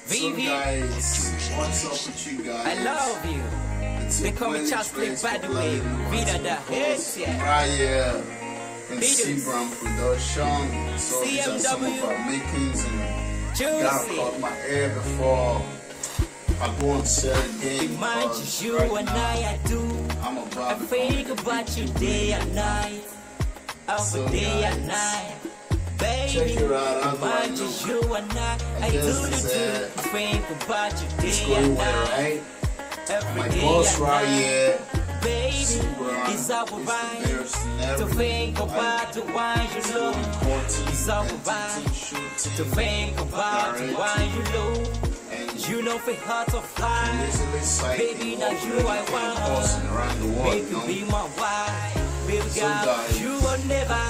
So guys, what's up with you guys? I love you. They call me Chastlick, by the way. Vida da hairstyles. Right here in C-Brown production. So these are some of our makings, and gotta cut my hair before I go on set again. Because you right and I do. I'm a barber. I think about you day and night. So Day and night. Baby, check it out. mind you and I do the I think about you It's day going and well, night. right? Every My day boss and right night. here. Baby, C-Brown. it's our right to think about the wine you love. It's our right to think about the wine you love. You know for heart of fire, baby, now you I want. Baby, be my wife, baby girl, you will never.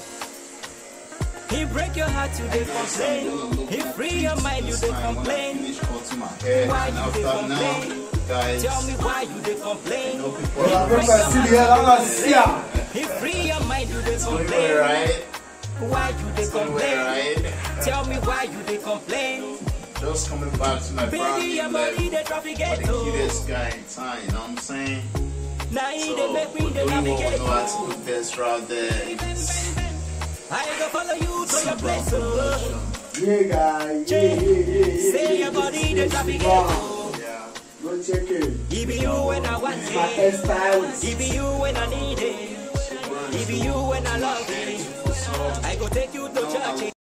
He break your heart, you they complain. He free your mind, you they complain. Why you they complain? Tell me why you they complain. He free your mind, you they complain. Why you they complain? Tell me why you they complain. Just coming back to my brand new level. The traffic For the cutest guy in town, you know what I'm saying? Now So, they make me the we won't navigate. know how to put this right there. I go follow you to your place. Yeah, guy. Yeah. Say your body the traffic. Yeah. Go check it. Give you when I want My it. hairstyles. Give you when I need it. Give you when I love it. I go take you to church.